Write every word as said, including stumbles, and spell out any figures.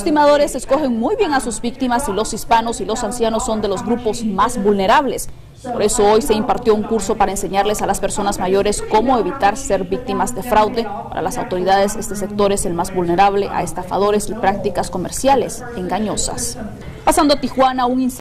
Los timadores escogen muy bien a sus víctimas y los hispanos y los ancianos son de los grupos más vulnerables. Por eso hoy se impartió un curso para enseñarles a las personas mayores cómo evitar ser víctimas de fraude. Para las autoridades, este sector es el más vulnerable a estafadores y prácticas comerciales engañosas. Pasando a Tijuana, un incendio